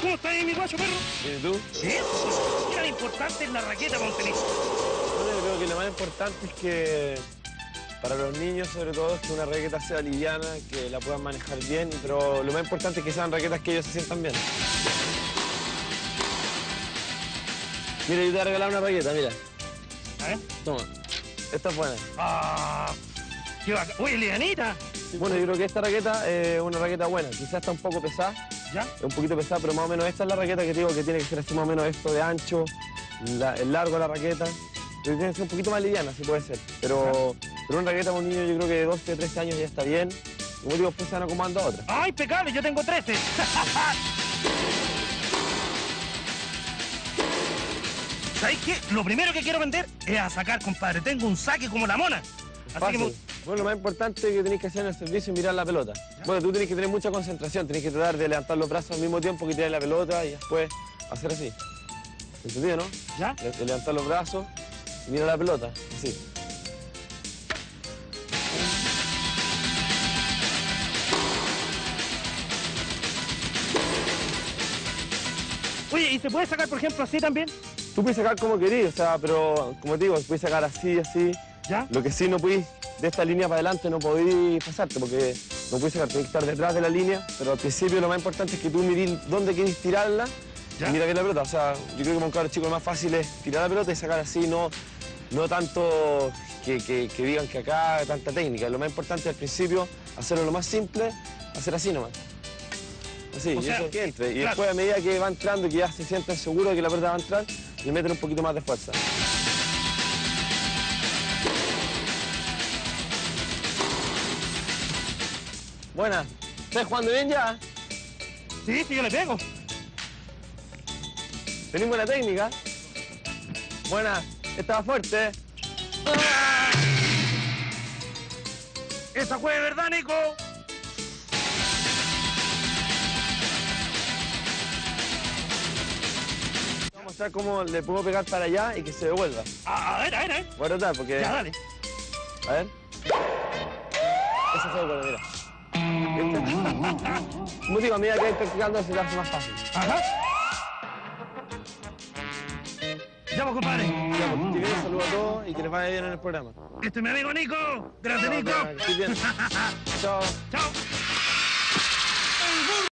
¿Cómo está ahí mi guacho, perro? ¿Y tú? Eso. ¿Qué tan importante es la raqueta para un tenista? Bueno, yo creo que lo más importante es que para los niños, sobre todo, es que una raqueta sea liviana, que la puedan manejar bien, pero lo más importante es que sean raquetas que ellos se sientan bien. Mira, yo te voy a regalar una raqueta, mira. A ver. Toma. Esta es buena. Ah, qué bacán. Oye, livianita. Bueno, yo creo que esta raqueta es una raqueta buena. Quizás está un poco pesada. ¿Ya? Es un poquito pesada, pero más o menos esta es la raqueta que te digo que tiene que ser así más o menos esto de ancho, el largo de la raqueta. Tiene que ser un poquito más liviana, si puede ser. Pero una raqueta para un niño yo creo que de 12 o 13 años ya está bien. Como digo, después se van acomodando a otra. ¡Ay, impecable! Yo tengo 13. ¿Sabéis qué? Lo primero que quiero vender es a sacar, compadre. Tengo un saque como la mona. Así Fácil. que Bueno, lo más importante que tenéis que hacer en el servicio es mirar la pelota. Bueno, tú tenés que tener mucha concentración, tenés que tratar de levantar los brazos al mismo tiempo que tirar la pelota y después hacer así. ¿Entendido, no? ¿Ya? De levantar los brazos y mira la pelota, así. Oye, ¿y se puede sacar, por ejemplo, así también? Tú puedes sacar como querís, o sea, pero como te digo, puedes sacar así, así. ¿Ya? Lo que sí no podís, de esta línea para adelante no podís pasarte porque no podís sacar, tenés que estar detrás de la línea, pero al principio lo más importante es que tú mirís dónde querés tirarla. ¿Ya? Y mira bien la pelota, o sea, yo creo que para un cabro chico lo más fácil es tirar la pelota y sacar así, no tanto que digan que acá hay tanta técnica. Lo más importante al principio, hacerlo lo más simple, hacer así nomás. Así, O y sea, eso que entre. Y claro. después a medida que va entrando, que ya se sienten seguros de que la pelota va a entrar, le meten un poquito más de fuerza. Buena. ¿Estás jugando bien ya? Sí, yo le pego. Tenés buena técnica. Buena. Estaba fuerte. ¡Ah! ¡Esa fue de verdad, Nico! Voy a mostrar cómo le puedo pegar para allá y que se devuelva. A ver. Voy a tratar porque... Ya, dale. A ver. Esa fue buena, mira. ¿Viste? Como digo, a medida que vais practicando se te hace más fácil. Ajá. Ya, pues, compadre. Ya, pues, que bien, saludo a todos y que les vaya bien en el programa. Este es mi amigo Nico. Gracias, Nico. Que estés bien. Chao. Chao.